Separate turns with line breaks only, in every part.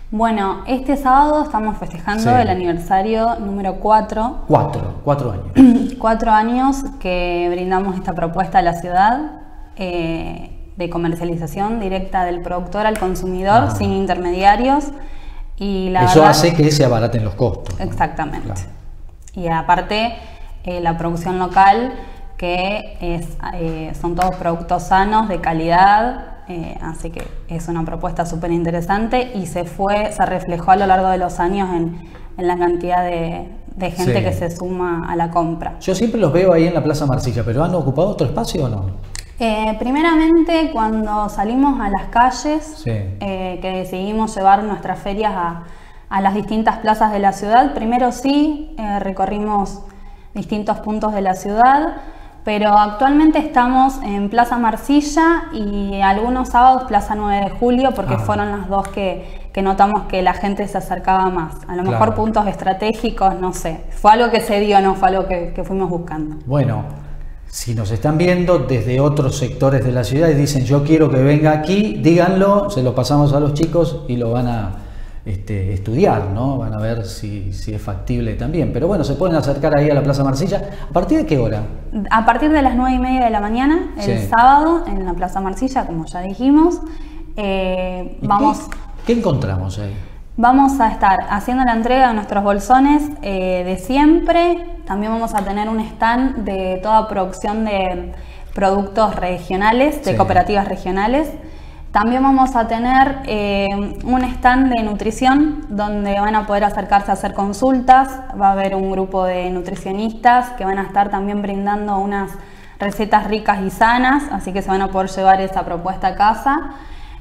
Bueno, este sábado estamos festejando el aniversario número 4.
4 años.
4 años que brindamos esta propuesta a la ciudad de comercialización directa del productor al consumidor, sin intermediarios. Y
eso hace que se abaraten los costos.
Exactamente.
Claro.
Y aparte, la producción local, que son todos productos sanos, de calidad. Así que es una propuesta súper interesante y se reflejó a lo largo de los años en la cantidad de gente que se suma a la compra.
Yo siempre los veo ahí en la Plaza Marsilla, pero ¿han ocupado otro espacio o no?
Primeramente, cuando salimos a las calles, que decidimos llevar nuestras ferias a las distintas plazas de la ciudad, primero sí, recorrimos distintos puntos de la ciudad. Pero actualmente estamos en Plaza Marsilla y algunos sábados Plaza 9 de Julio, porque fueron las dos que notamos que la gente se acercaba más. A lo mejor puntos estratégicos, no sé. Fue algo que se dio, no fue algo que fuimos buscando.
Bueno, si nos están viendo desde otros sectores de la ciudad y dicen yo quiero que venga aquí, díganlo, se lo pasamos a los chicos y lo van a estudiar, ¿no? Van a ver si es factible también. Pero bueno, se pueden acercar ahí a la Plaza Marsilla. ¿A partir de qué hora?
A partir de las 9:30 de la mañana, el sábado, en la Plaza Marsilla, como ya dijimos.
¿Qué encontramos ahí?
Vamos a estar haciendo la entrega de nuestros bolsones de siempre. También vamos a tener un stand de toda producción de productos regionales, de cooperativas regionales. También vamos a tener un stand de nutrición donde van a poder acercarse a hacer consultas. Va a haber un grupo de nutricionistas que van a estar también brindando unas recetas ricas y sanas, así que se van a poder llevar esa propuesta a casa.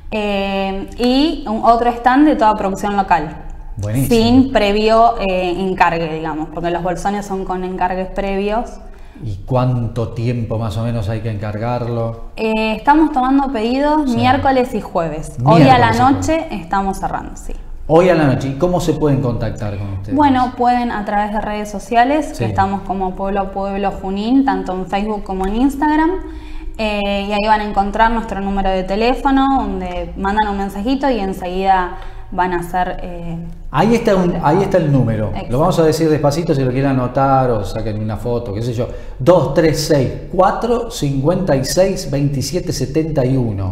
Y otro stand de toda producción local.
Buenísimo.
Sin previo encargue, digamos, porque los bolsones son con encargues previos.
¿Y cuánto tiempo más o menos hay que encargarlo?
Estamos tomando pedidos miércoles y jueves. Hoy a la noche estamos cerrando, sí.
Hoy a la noche. ¿Y cómo se pueden contactar con ustedes?
Bueno, pueden a través de redes sociales, que estamos como Pueblo a Pueblo Junín, tanto en Facebook como en Instagram. Y ahí van a encontrar nuestro número de teléfono, donde mandan un mensajito y enseguida van a hacer...
ahí está el número.
Exacto.
Lo vamos a decir despacito si lo quieren anotar o saquen una foto, qué sé yo. 236-456-2771.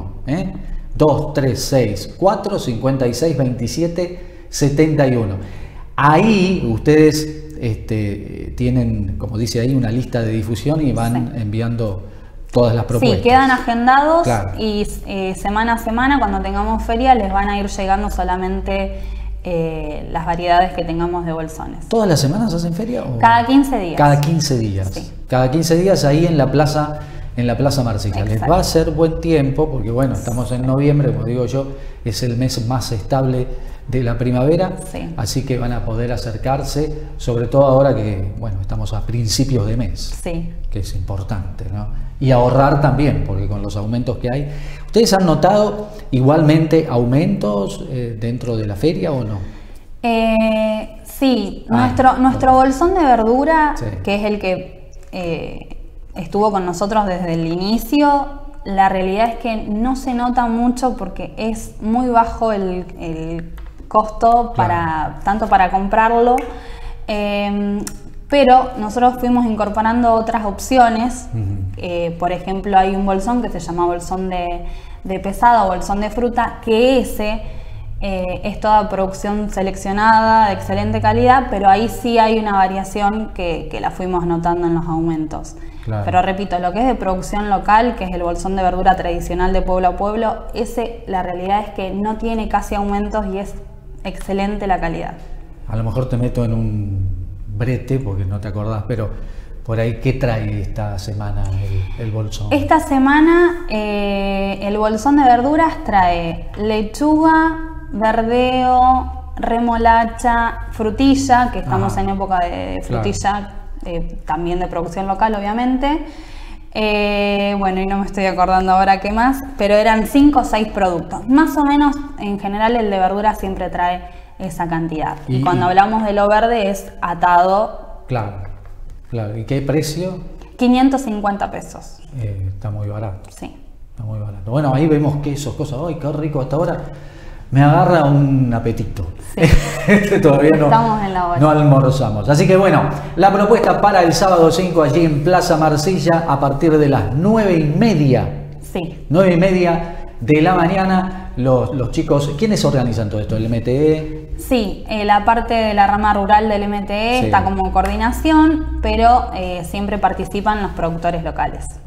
236-456-2771. Ahí ustedes tienen, como dice ahí, una lista de difusión y van enviando todas las propuestas.
Sí, quedan agendados y semana a semana, cuando tengamos feria, les van a ir llegando solamente las variedades que tengamos de bolsones.
¿Todas las semanas hacen feria?
Cada 15 días.
Cada 15 días.
Sí.
Cada 15 días ahí en la Plaza Marsilla.
Exacto.
Les va a hacer buen tiempo, porque bueno, estamos en noviembre, como digo yo, es el mes más estable de la primavera, así que van a poder acercarse, sobre todo ahora que, bueno, estamos a principios de mes, que es importante, ¿no? Y ahorrar también, porque con los aumentos que hay. ¿Ustedes han notado igualmente aumentos dentro de la feria o no?
Sí, nuestro bolsón de verdura, que es el que estuvo con nosotros desde el inicio, la realidad es que no se nota mucho porque es muy bajo el costo tanto para comprarlo, pero nosotros fuimos incorporando otras opciones. Por ejemplo, hay un bolsón que se llama bolsón de pesado o bolsón de fruta, que es toda producción seleccionada de excelente calidad, pero ahí sí hay una variación que la fuimos notando en los aumentos. Pero repito, lo que es de producción local, que es el bolsón de verdura tradicional de pueblo a pueblo, la realidad es que no tiene casi aumentos y es excelente la calidad.
A lo mejor te meto en un brete porque no te acordás, pero por ahí, ¿qué trae esta semana el bolsón?
Esta semana el bolsón de verduras trae lechuga, verdeo, remolacha, frutilla, que estamos en época de frutilla, también de producción local, obviamente. Bueno, y no me estoy acordando ahora qué más, pero eran 5 o 6 productos. Más o menos, en general, el de verduras siempre trae esa cantidad. Y cuando hablamos de lo verde es atado.
Claro. ¿Y qué precio?
550 pesos.
Está muy barato.
Sí.
Está muy barato. Bueno, ahí vemos quesos, cosas. ¡Ay, qué rico! Hasta ahora me agarra un apetito.
Sí.
Todavía
Estamos en la hora.
no almorzamos. Así que bueno, la propuesta para el sábado 5 allí en Plaza Marsilla a partir de las 9:30.
Sí.
9:30 de la mañana. Los chicos, ¿quiénes organizan todo esto? ¿El MTE?
Sí, la parte de la rama rural del MTE está como coordinación, pero siempre participan los productores locales.